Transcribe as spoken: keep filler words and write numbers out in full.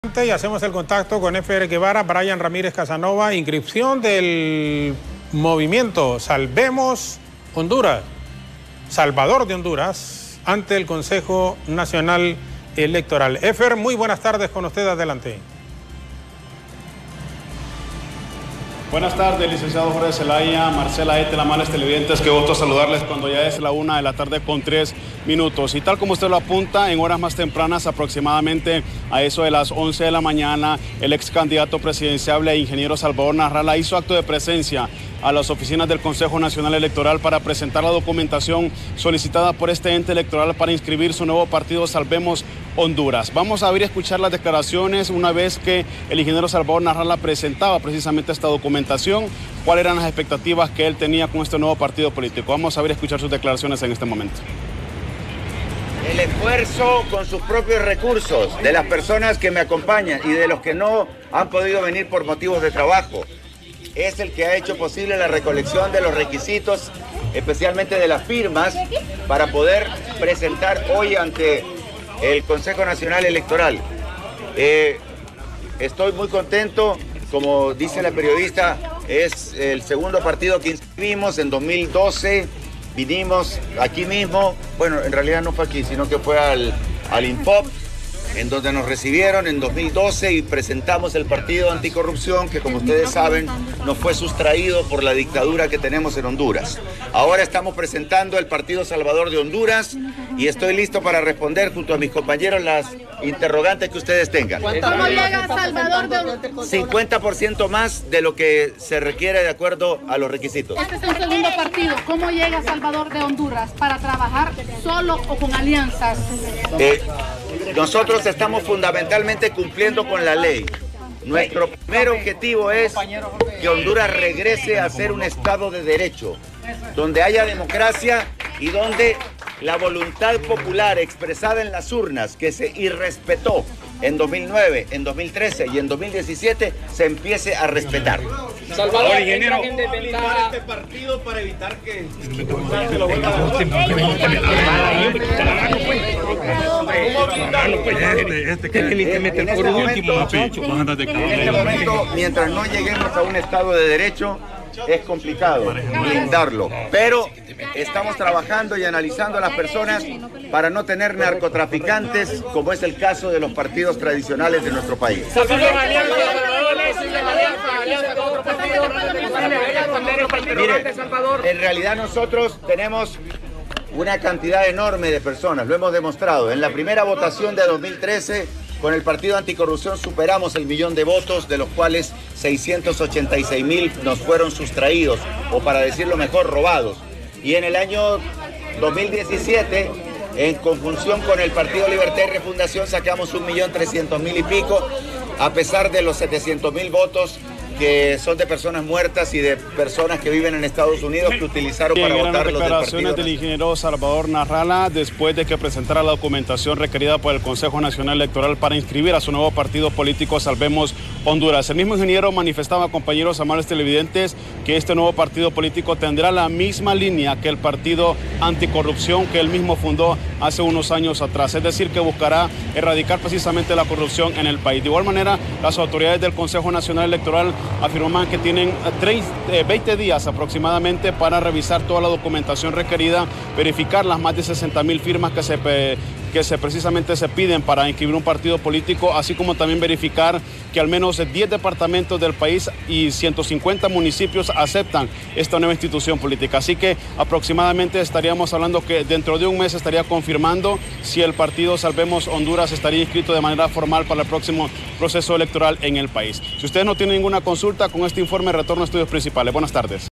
Y hacemos el contacto con Efer Guevara, Brian Ramírez Casanova, inscripción del movimiento Salvemos Honduras, Salvador de Honduras, ante el Consejo Nacional Electoral. Efer, muy buenas tardes, con usted, adelante. Buenas tardes, licenciado Jorge Zelaya, Marcela Ete, amables televidentes, qué gusto saludarles cuando ya es la una de la tarde con tres minutos. Y tal como usted lo apunta, en horas más tempranas, aproximadamente a eso de las once de la mañana, el ex candidato presidencial e ingeniero Salvador Narrala hizo acto de presencia a las oficinas del Consejo Nacional Electoral para presentar la documentación solicitada por este ente electoral para inscribir su nuevo partido Salvemos Honduras. Vamos a ver y escuchar las declaraciones una vez que el ingeniero Salvador Narrala presentaba precisamente esta documentación, cuáles eran las expectativas que él tenía con este nuevo partido político. Vamos a ver y escuchar sus declaraciones en este momento. El esfuerzo con sus propios recursos de las personas que me acompañan y de los que no han podido venir por motivos de trabajo es el que ha hecho posible la recolección de los requisitos, especialmente de las firmas, para poder presentar hoy ante el Consejo Nacional Electoral. Eh, estoy muy contento, como dice la periodista, es el segundo partido que inscribimos en dos mil doce, vinimos aquí mismo, bueno, en realidad no fue aquí, sino que fue al, al INPOP, en donde nos recibieron en dos mil doce y presentamos el partido anticorrupción que, como ustedes saben, nos fue sustraído por la dictadura que tenemos en Honduras. Ahora estamos presentando el partido Salvador de Honduras y estoy listo para responder junto a mis compañeros las interrogantes que ustedes tengan. ¿Cómo llega Salvador de Honduras? cincuenta por ciento más de lo que se requiere de acuerdo a los requisitos. Este es el segundo partido. ¿Cómo llega Salvador de Honduras? ¿Para trabajar solo o con alianzas? Eh, nosotros estamos fundamentalmente cumpliendo con la ley. Nuestro primer objetivo es que Honduras regrese a ser un Estado de Derecho, donde haya democracia y donde la voluntad popular expresada en las urnas, que se irrespetó en dos mil nueve, en dos mil trece y en dos mil diecisiete, se empiece a respetar. Salvador, ingeniero, este partido para evitar que En este momento, mientras no lleguemos a un Estado de Derecho, es complicado blindarlo, pero estamos trabajando y analizando a las personas para no tener narcotraficantes, como es el caso de los partidos tradicionales de nuestro país. Mire, en realidad nosotros tenemos una cantidad enorme de personas, lo hemos demostrado. En la primera votación de dos mil trece, con el Partido Anticorrupción superamos el millón de votos, de los cuales seiscientos ochenta y seis mil nos fueron sustraídos, o para decirlo mejor, robados. Y en el año dos mil diecisiete, en conjunción con el Partido Libertad y Refundación, sacamos un millón trescientos mil y pico, a pesar de los setecientos mil votos que son de personas muertas y de personas que viven en Estados Unidos que utilizaron para Bien, votar las los del declaraciones partido. del ingeniero Salvador Narrala después de que presentara la documentación requerida por el Consejo Nacional Electoral para inscribir a su nuevo partido político Salvemos Honduras. El mismo ingeniero manifestaba, compañeros amables televidentes, que este nuevo partido político tendrá la misma línea que el partido anticorrupción que él mismo fundó hace unos años atrás, es decir, que buscará erradicar precisamente la corrupción en el país. De igual manera, las autoridades del Consejo Nacional Electoral afirman que tienen veinte días aproximadamente para revisar toda la documentación requerida, verificar las más de sesenta mil firmas que se, que se precisamente se piden para inscribir un partido político, así como también verificar que al menos diez departamentos del país y ciento cincuenta municipios aceptan esta nueva institución política. Así que aproximadamente estaríamos hablando que dentro de un mes estaría confirmando si el partido Salvemos Honduras estaría inscrito de manera formal para el próximo proceso electoral en el país. Si ustedes no tienen ninguna consulta, con este informe retorno a estudios principales. Buenas tardes.